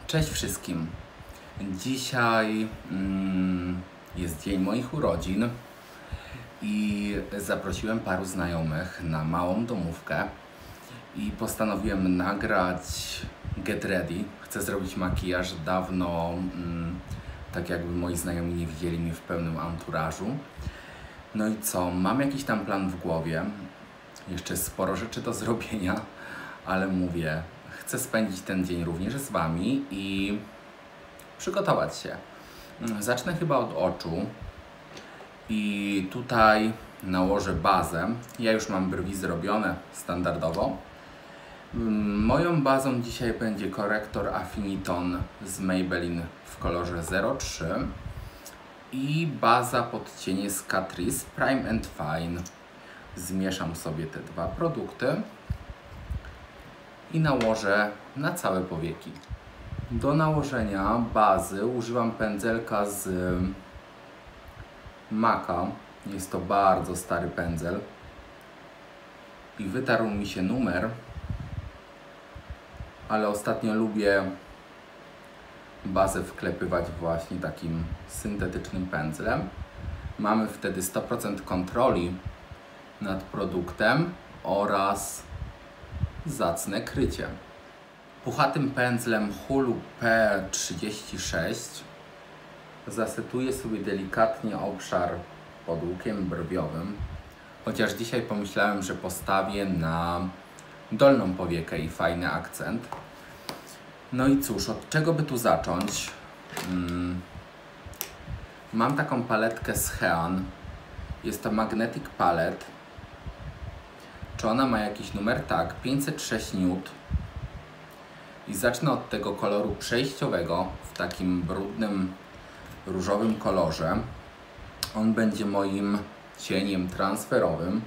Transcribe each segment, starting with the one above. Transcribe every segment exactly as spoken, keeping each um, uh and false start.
Cześć wszystkim. Dzisiaj mm, jest dzień moich urodzin i zaprosiłem paru znajomych na małą domówkę i postanowiłem nagrać get ready. Chcę zrobić makijaż. Dawno mm, tak jakby moi znajomi nie widzieli mnie w pełnym anturażu. No i co? Mam jakiś tam plan w głowie. Jeszcze sporo rzeczy do zrobienia, ale mówię, chcę spędzić ten dzień również z Wami i przygotować się. Zacznę chyba od oczu i tutaj nałożę bazę. Ja już mam brwi zrobione standardowo. Moją bazą dzisiaj będzie korektor Affiniton z Maybelline w kolorze zero trzy i baza pod cienie z Catrice Prime and Fine. Zmieszam sobie te dwa produkty i nałożę na całe powieki. Do nałożenia bazy używam pędzelka z Maca. Jest to bardzo stary pędzel i wytarł mi się numer, ale ostatnio lubię bazę wklepywać właśnie takim syntetycznym pędzlem. Mamy wtedy sto procent kontroli nad produktem oraz zacne krycie. Puchatym pędzlem Hulu P trzydzieści sześć zasetuję sobie delikatnie obszar pod łukiem brwiowym, chociaż dzisiaj pomyślałem, że postawię na dolną powiekę i fajny akcent. No i cóż, od czego by tu zacząć? Hmm. Mam taką paletkę z Hean. Jest to Magnetic Palette. Czy ona ma jakiś numer? Tak, pięćset sześć niut. I zacznę od tego koloru przejściowego w takim brudnym, różowym kolorze. On będzie moim cieniem transferowym.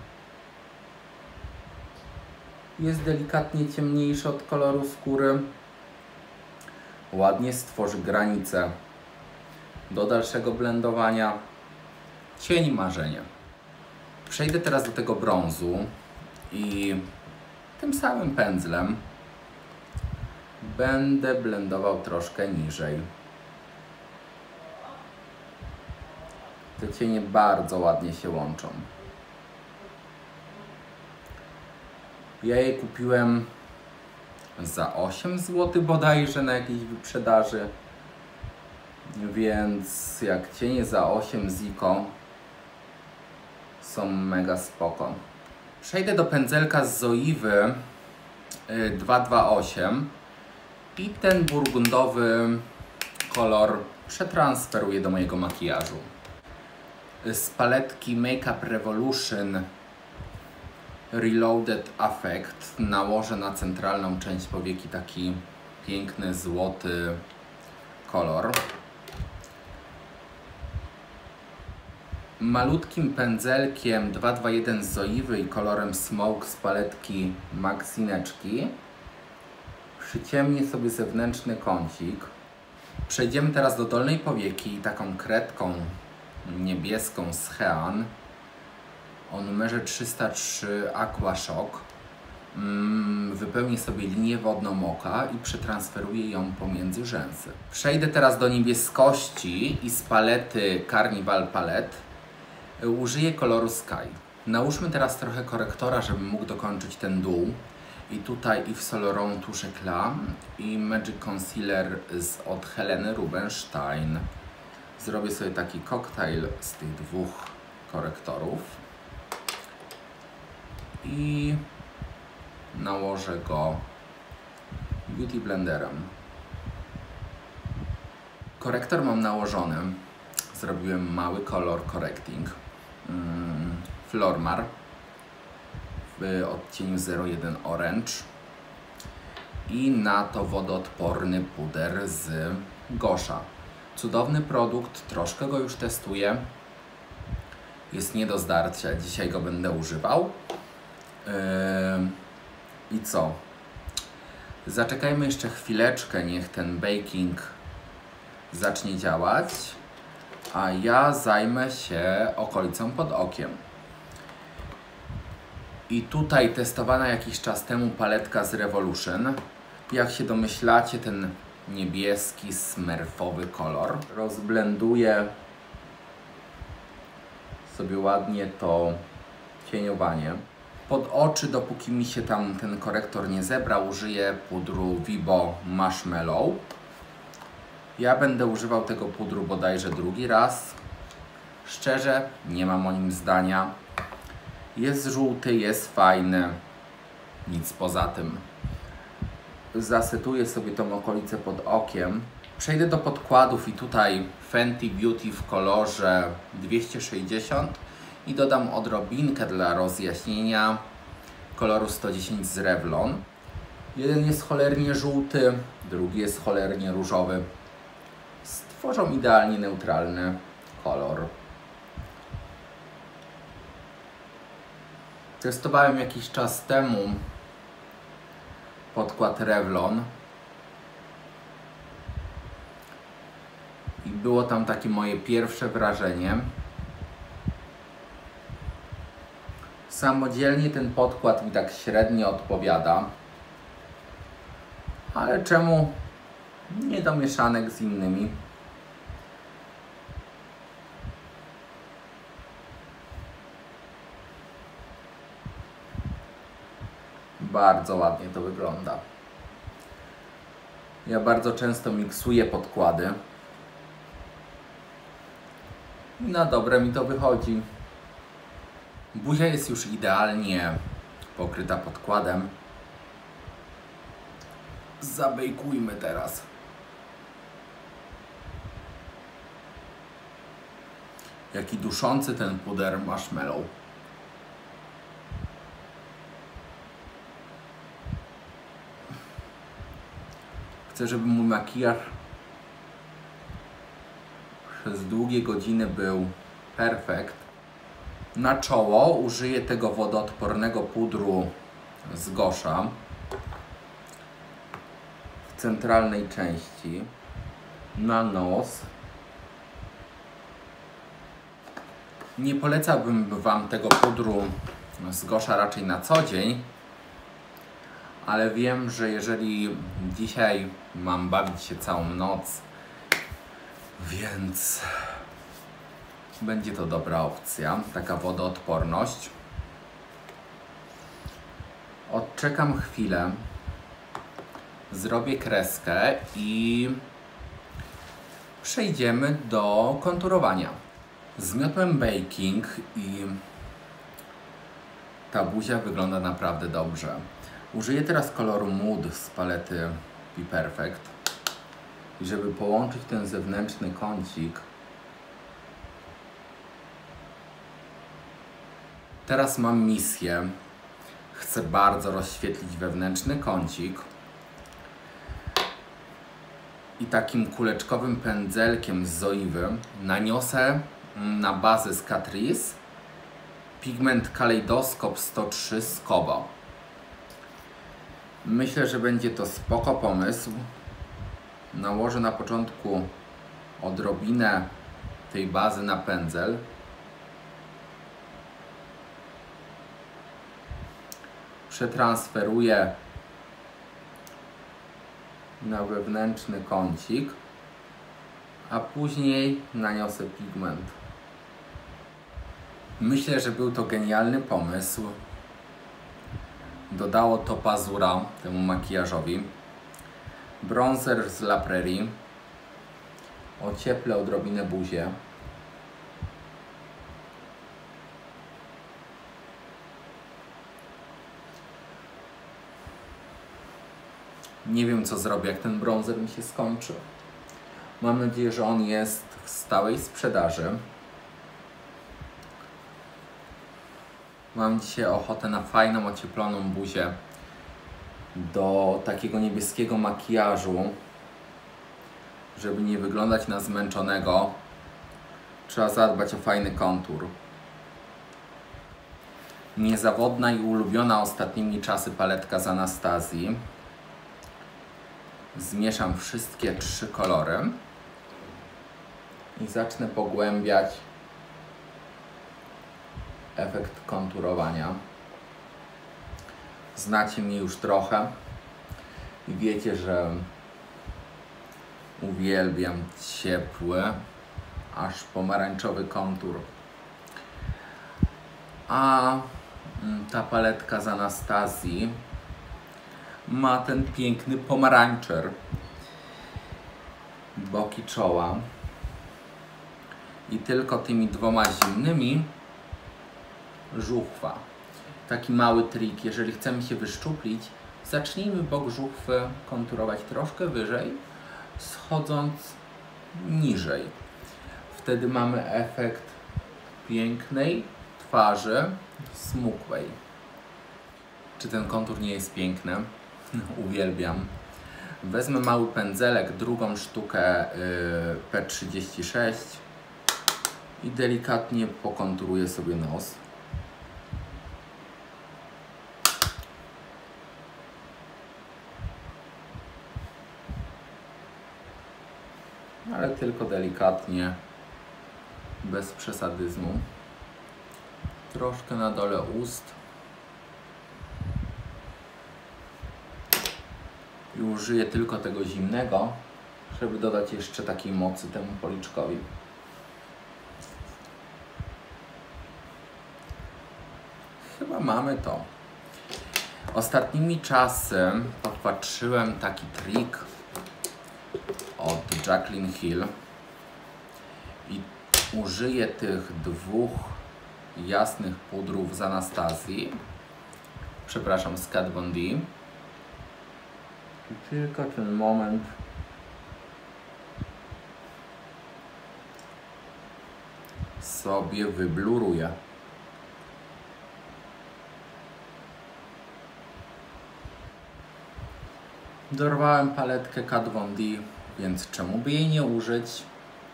Jest delikatnie ciemniejszy od koloru skóry. Ładnie stworzy granicę do dalszego blendowania. Cień marzenia. Przejdę teraz do tego brązu i tym samym pędzlem będę blendował troszkę niżej. Te cienie bardzo ładnie się łączą. Ja je kupiłem za osiem złotych bodajże na jakiejś wyprzedaży, więc jak cienie za osiem ziko są mega spoko. Przejdę do pędzelka z Zoewy dwieście dwadzieścia osiem i ten burgundowy kolor przetransferuję do mojego makijażu. Z paletki Makeup Revolution Reloaded Affect nałożę na centralną część powieki taki piękny złoty kolor. Malutkim pędzelkiem dwieście dwadzieścia jeden z Zoewy i kolorem Smoke z paletki Maxineczki przyciemnię sobie zewnętrzny kącik. Przejdziemy teraz do dolnej powieki taką kredką niebieską z Hean o numerze trzysta trzy Aqua Shock. Mm, wypełnię sobie linię wodną oka i przetransferuję ją pomiędzy rzęsy. Przejdę teraz do niebieskości i z palety Carnival Palette użyję koloru Sky. Nałóżmy teraz trochę korektora, żebym mógł dokończyć ten dół. I tutaj Yves Saint Laurent Touche Éclat i Magic Concealer z, od Heleny Rubinstein. Zrobię sobie taki koktajl z tych dwóch korektorów i nałożę go Beauty Blenderem. Korektor mam nałożony. Zrobiłem mały color correcting mm, Flormar w odcieniu zero jeden Orange i na to wodoodporny puder z Gosha. Cudowny produkt, troszkę go już testuję. Jest nie do zdarcia, dzisiaj go będę używał. Yy, I co? Zaczekajmy jeszcze chwileczkę, niech ten baking zacznie działać, a ja zajmę się okolicą pod okiem. I tutaj testowana jakiś czas temu paletka z Revolution. Jak się domyślacie, ten niebieski, smurfowy kolor. Rozblenduję sobie ładnie to cieniowanie. Pod oczy, dopóki mi się tam ten korektor nie zebrał, użyję pudru Vibo Marshmallow. Ja będę używał tego pudru bodajże drugi raz. Szczerze, nie mam o nim zdania. Jest żółty, jest fajny. Nic poza tym. Zasetuję sobie tą okolicę pod okiem. Przejdę do podkładów i tutaj Fenty Beauty w kolorze dwieście sześćdziesiąt i dodam odrobinkę dla rozjaśnienia koloru sto dziesięć z Revlon. Jeden jest cholernie żółty, drugi jest cholernie różowy. Stworzą idealnie neutralny kolor. Testowałem jakiś czas temu podkład Revlon i było tam takie moje pierwsze wrażenie. Samodzielnie ten podkład mi tak średnio odpowiada, ale czemu nie do mieszanek z innymi? Bardzo ładnie to wygląda. Ja bardzo często miksuję podkłady i na dobre mi to wychodzi. Buzia jest już idealnie pokryta podkładem. Zabejkujmy teraz. Jaki duszący ten puder marshmallow. Chcę, żeby mój makijaż przez długie godziny był perfekt. Na czoło użyję tego wodoodpornego pudru z Gosha w centralnej części. Na nos. Nie polecałbym Wam tego pudru z Gosha raczej na co dzień, ale wiem, że jeżeli dzisiaj mam bawić się całą noc, więc będzie to dobra opcja, taka wodoodporność. Odczekam chwilę, zrobię kreskę i przejdziemy do konturowania. Zmiotłem baking i ta buzia wygląda naprawdę dobrze. Użyję teraz koloru Mood z palety Be Perfect i żeby połączyć ten zewnętrzny kącik, teraz mam misję. Chcę bardzo rozświetlić wewnętrzny kącik i takim kuleczkowym pędzelkiem z Zoiwy naniosę na bazę z Catrice pigment Kaleidoscope sto trzy z Kobo. Myślę, że będzie to spoko pomysł. Nałożę na początku odrobinę tej bazy na pędzel. Przetransferuję na wewnętrzny kącik, a później naniosę pigment. Myślę, że był to genialny pomysł. Dodało to pazura temu makijażowi. Bronzer z La Prairie. Ocieplę odrobinę buzię. Nie wiem, co zrobię, jak ten bronzer mi się skończy. Mam nadzieję, że on jest w stałej sprzedaży. Mam dzisiaj ochotę na fajną, ocieploną buzię do takiego niebieskiego makijażu. Żeby nie wyglądać na zmęczonego, trzeba zadbać o fajny kontur. Niezawodna i ulubiona ostatnimi czasy paletka z Anastazji. Zmieszam wszystkie trzy kolory i zacznę pogłębiać efekt konturowania. Znacie mnie już trochę i wiecie, że Uwielbiam ciepły, aż pomarańczowy kontur. A ta paletka z Anastazji ma ten piękny pomarańczer. Boki czoła. I tylko tymi dwoma zimnymi żuchwa. Taki mały trik, jeżeli chcemy się wyszczuplić, zacznijmy bok żuchwy konturować troszkę wyżej, schodząc niżej. Wtedy mamy efekt pięknej twarzy smukłej. Czy ten kontur nie jest piękny? Uwielbiam. Wezmę mały pędzelek, drugą sztukę P trzydzieści sześć i delikatnie pokonturuję sobie nos. Ale tylko delikatnie, bez przesadyzmu. Troszkę na dole ust. I użyję tylko tego zimnego, żeby dodać jeszcze takiej mocy temu policzkowi. Chyba mamy to. Ostatnimi czasy podpatrzyłem taki trik od Jaclyn Hill i użyję tych dwóch jasnych pudrów z Anastazji, przepraszam, z Kat Von D. I tylko ten moment sobie wybluruję. Dorwałem paletkę Kat Von D, więc czemu by jej nie użyć?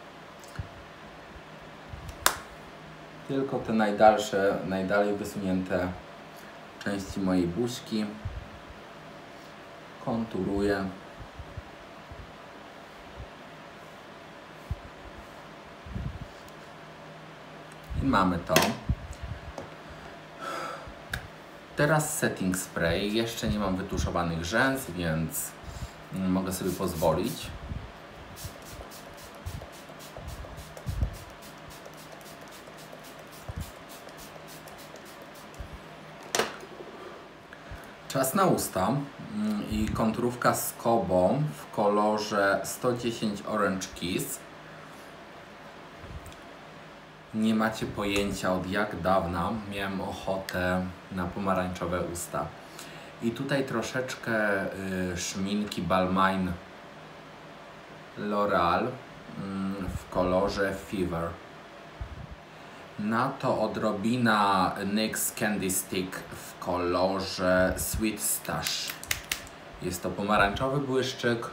Tylko te najdalsze, najdalej wysunięte części mojej buźki konturuję. I mamy to. Teraz setting spray. Jeszcze nie mam wytuszowanych rzęs, więc mogę sobie pozwolić. Czas na usta i konturówka z Kobo w kolorze sto dziesięć Orange Kiss. Nie macie pojęcia, od jak dawna miałem ochotę na pomarańczowe usta. I tutaj troszeczkę y, szminki Balmain L'Oreal y, w kolorze Fever. Na to odrobina N Y X Candy Stick w kolorze Sweet Stash. Jest to pomarańczowy błyszczyk.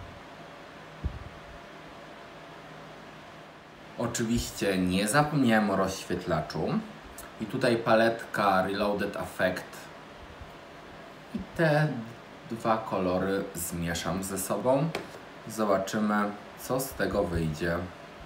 Oczywiście nie zapomniałem o rozświetlaczu. I tutaj paletka Reloaded Effect. I te dwa kolory zmieszam ze sobą. Zobaczymy, co z tego wyjdzie.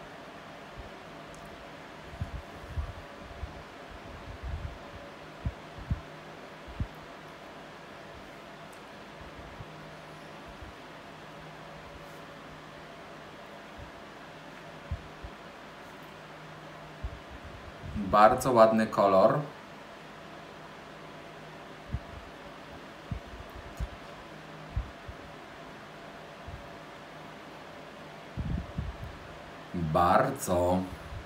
Bardzo ładny kolor. Bardzo.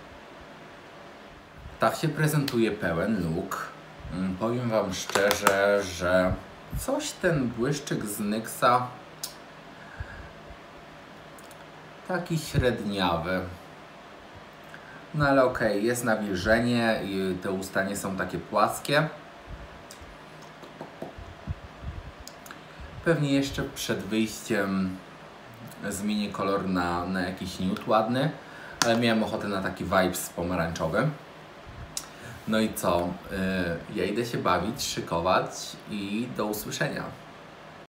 Tak się prezentuje pełen look. Powiem Wam szczerze, że coś ten błyszczyk z N Y X a taki średniawy. No ale okej, okay, jest nawilżenie i te usta nie są takie płaskie. Pewnie jeszcze przed wyjściem zmienię kolor na, na jakiś nude ładny, ale miałem ochotę na taki vibes pomarańczowy. No i co? Yy, ja idę się bawić, szykować i do usłyszenia.